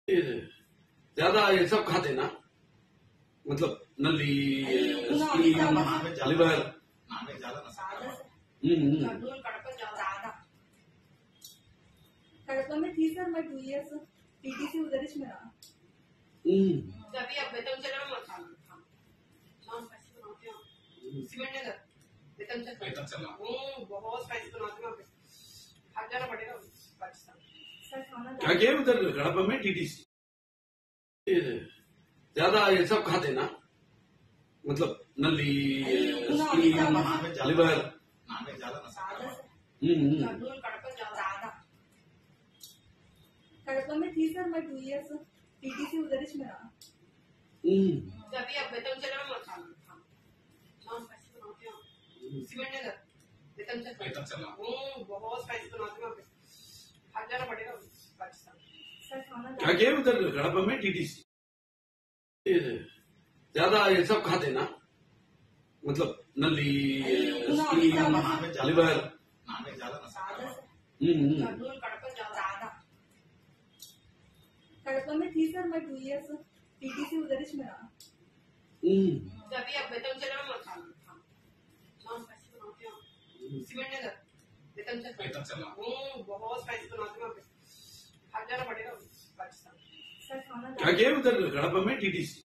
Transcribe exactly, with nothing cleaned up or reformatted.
ज्यादा ये सब खाते ना, मतलब नली, स्कीम, लिवर। कड़पा में थी सर, मैं टू इयर्स टीटीसी उधर ही में रहा। तभी अब बेतम चला मत खाना, बहुत स्पाइसी बनाते हो। सीमेंट है बेतम चला, बेतम चला। हम्म, बहुत स्पाइसी बनाते हो। भाग जाना पड़ेगा पाकिस्तान। सर खाना क्या क्या उधर कड़पा में टीटीसी ज्यादा ये सब खाते ना, मतलब नली, स्कीम, लिवर। कड़पा में थी सर, मैं टू इयर्स टीटीसी उधर ही में रहा। तभी अब बेतम चला मत खाना, बहुत स्पाइसी बनाते हो। सीमेंट है बेतम चला, बेतम चला। हम्म, बहुत स्पाइसी बनाते हो। भाग जाना पड़ेगा पाकिस्तान। सर खाना क्या क्या उधर कड़पा में टीटीसी ज्यादा ये सब खाते ना, मतलब नली, स्कीम, लिवर। कड़पा में थी सर, मैं टू इयर्स टीटीसी उधर ही में रहा। तभी अब बेतम चला मत खाना, बहुत स्पाइसी बनाते हो। सीमेंट है बेतम चला, बेतम चला। हम्म, बहुत स्पाइसी बनाते हो। भाग जाना पड़ेगा पाकिस्तान। सर खाना क्या क्या उधर कड़पा में टीटीसी